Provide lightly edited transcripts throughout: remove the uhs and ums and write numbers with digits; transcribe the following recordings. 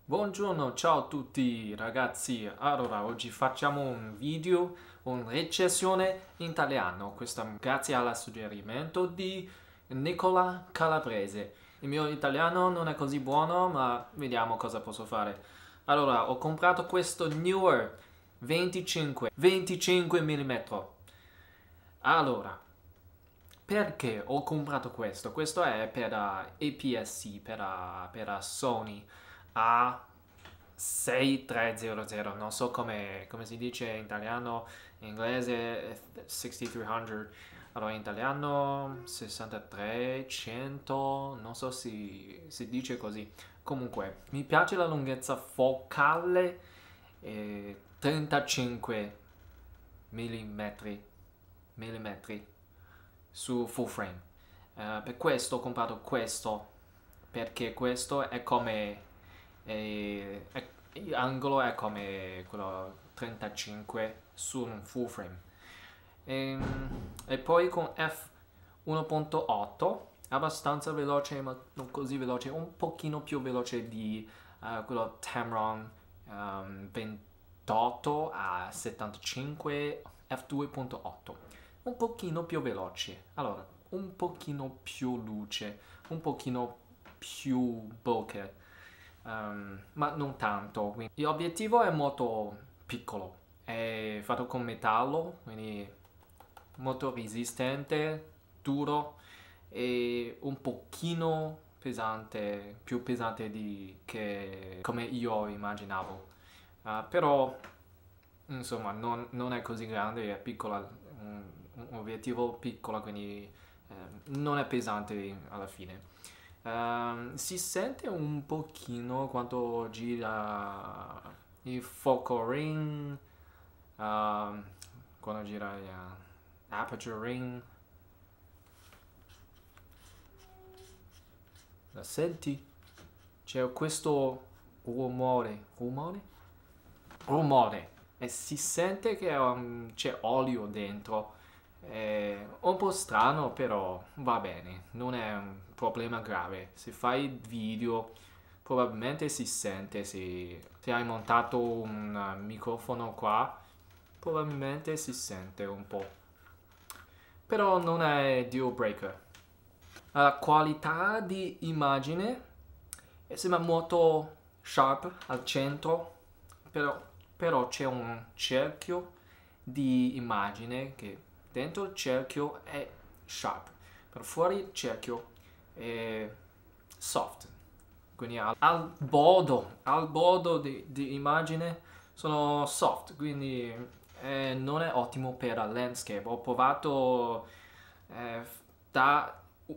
Buongiorno, ciao a tutti ragazzi. Allora, oggi facciamo un video, una recensione in italiano. Questa grazie al suggerimento di Nicola Calabrese. Il mio italiano non è così buono, ma vediamo cosa posso fare. Allora, ho comprato questo Newer 25 mm. Allora, perché ho comprato questo? Questo è per APS-C, per Sony A6300, non so come si dice in italiano, in inglese 6300, allora in italiano 6300, non so si dice così. Comunque, mi piace la lunghezza focale 35 millimetri su full frame. Per questo ho comprato questo, perché questo è come l'angolo è come quello 35 su un full frame. E poi con f1.8 abbastanza veloce, ma non così veloce, un pochino più veloce di quello Tamron 28 a 75 f2.8, un pochino più veloce. Allora, un pochino più luce, un pochino più bokeh, ma non tanto. Quindi, l'obiettivo è molto piccolo, è fatto con metallo, quindi molto resistente, duro e un pochino pesante, più pesante che come io immaginavo. Però insomma non è così grande, è piccola, un obiettivo piccolo, quindi non è pesante alla fine. Si sente un pochino quando gira il focal ring, quando gira aperture ring. La senti? C'è questo rumore e si sente che c'è olio dentro. È un po' strano, però va bene, non è un problema grave. Se fai video, probabilmente si sente. Se hai montato un microfono qua, probabilmente si sente un po'. Però non è deal breaker. La qualità di immagine sembra molto sharp al centro, però, però c'è un cerchio di immagine che dentro il cerchio è sharp, per fuori il cerchio è soft. Quindi al bordo di immagine sono soft, quindi non è ottimo per la landscape. Ho provato eh, da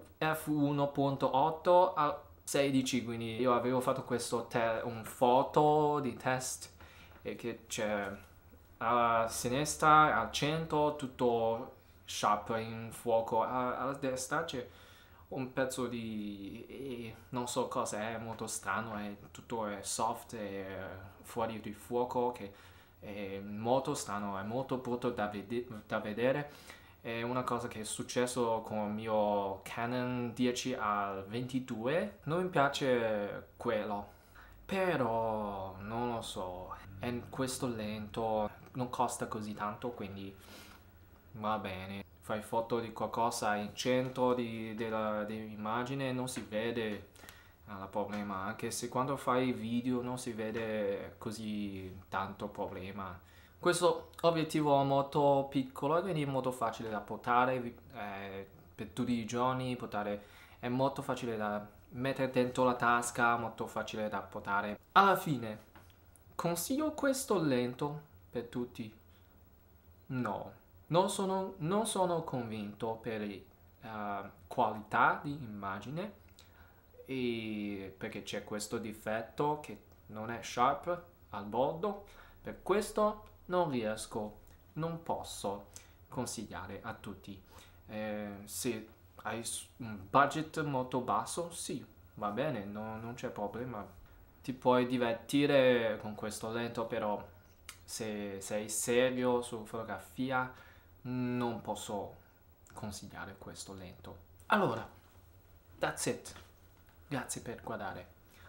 f1.8 a 16, quindi io avevo fatto un foto di test e che c'è alla sinistra, al centro, tutto sharp in fuoco, alla destra c'è un pezzo non so cosa è, molto strano, tutto è soft e fuori di fuoco, che è molto strano, è molto brutto da vedere. È una cosa che è successo con il mio Canon 10 al 22, non mi piace quello, però non lo so, è questo lento, non costa così tanto, quindi va bene. Fai foto di qualcosa in centro dell'immagine, non si vede il problema, anche se quando fai video non si vede così tanto problema. Questo obiettivo è molto piccolo e quindi è molto facile da portare per tutti i giorni, è molto facile da mettere dentro la tasca, molto facile da portare. Alla fine, consiglio questo lento per tutti? No, non sono convinto per qualità di immagine, e perché c'è questo difetto che non è sharp al bordo. Per questo non posso consigliare a tutti. Se hai un budget molto basso, sì, va bene, non c'è problema. Ti puoi divertire con questo lento, però se sei serio su fotografia non posso consigliare questo lento. Allora, that's it. Grazie per guardare.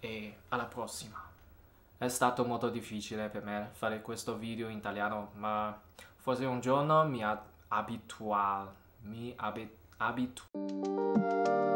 e alla prossima. È stato molto difficile per me fare questo video in italiano, ma forse un giorno mi abituerò.